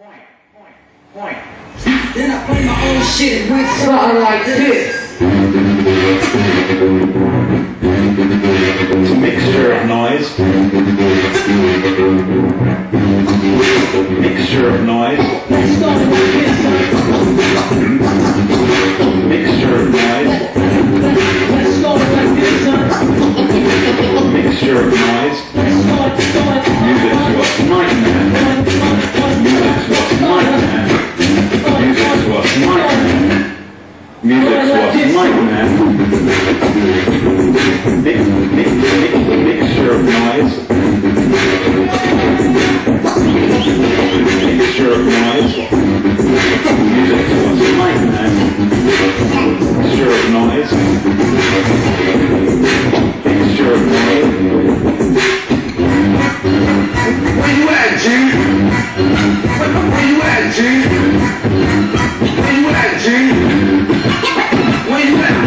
Then I play my own shit and went something like this. It's a mixture of noise. Mixture of noise. Mixture of noise. Mixture of noise. Music to us nightmare. Music to us nightmare. Music to us nightmare. Music to us nightmare. Mixture of noise. Mixture of noise. Music to us nightmare. Mixture of noise. Mixture of noise. Where you at, G? Where you at, G? Where you at, G? Where you at?